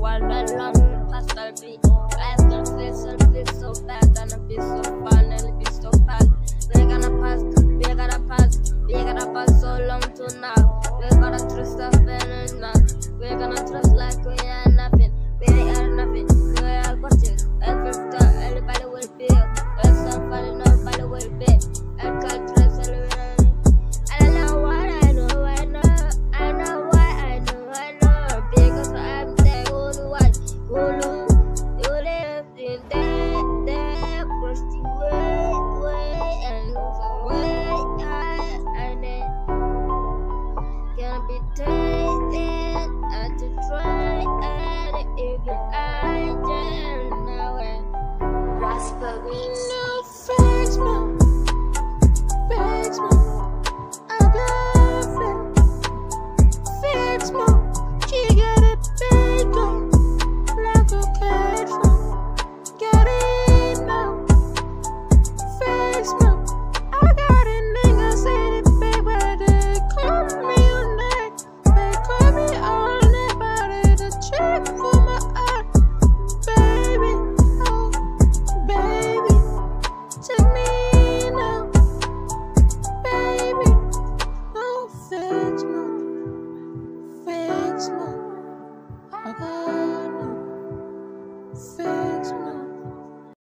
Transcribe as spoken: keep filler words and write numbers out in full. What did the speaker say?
all alone, pastel beat. Life gonna feel so, feel so bad, gonna be so fun, and it'll be so fast. We're gonna pass, we're gonna pass, we're gonna pass so long to now. We're gonna trust stuff and now. We're gonna trust like we are nothing, we are nothing. We are watching, every star, everybody will feel. There's somebody, nobody will be. I can't trust everyone. I don't know what I know, I know, I know what I know, I know. Because I'm the only one who knows. You live in that, that crusty way, way, and the way I, I need. Gonna be taken and to try, and if you I don't know it. Rasper Beats. No fakes, man. Fakes, man. I love it. Fakes, man. She got it big on. Like a cat, man. Get it now. Fakes, man. I got it, nigga. Say it, baby. They call me on neck. They call me all night. But it's a check for my eye. Baby, oh, baby. Take me now, baby. No fakes, no fakes, no. I got no